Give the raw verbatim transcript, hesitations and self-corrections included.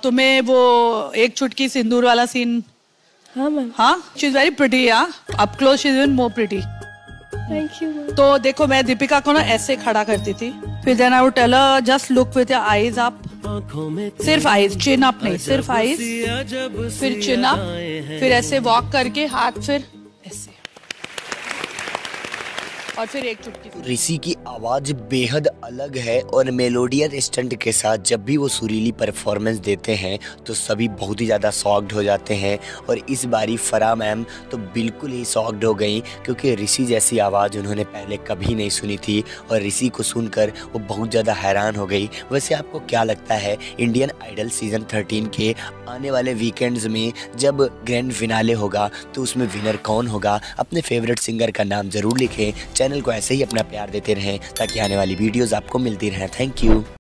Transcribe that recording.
तुम्हें वो एक चुटकी सिंदूर वाला सीन? हाँ मैम। हाँ, शी इज वेरी प्रिटी। हाँ, up close she is even more pretty. Thank you. तो देखो मैं दीपिका को ना ऐसे खड़ा करती थी, फिर then I would tell her just look with your eyes up, सिर्फ आईज, चिन अप नहीं, सिर्फ आईज, फिर चिन अप, फिर ऐसे वॉक करके हाथ, फिर ऐसे, और फिर एक चुटकी। ऋषि की आवाज बेहद अलग है और मेलोडियस स्टंट के साथ जब भी वो सुरीली परफॉर्मेंस देते हैं तो सभी बहुत ही ज़्यादा शॉक्ड हो जाते हैं। और इस बारी फराह मैम तो बिल्कुल ही शॉक्ड हो गई क्योंकि ऋषि जैसी आवाज़ उन्होंने पहले कभी नहीं सुनी थी और ऋषि को सुनकर वो बहुत ज़्यादा हैरान हो गई। वैसे आपको क्या लगता है इंडियन आइडल सीज़न थर्टीन के आने वाले वीकेंड्स में जब ग्रैंड फिनाले होगा तो उसमें विनर कौन होगा? अपने फेवरेट सिंगर का नाम ज़रूर लिखें। चैनल को ऐसे ही अपना प्यार देते रहें ताकि आने वाली वीडियोस आपको मिलती रहें। Thank you.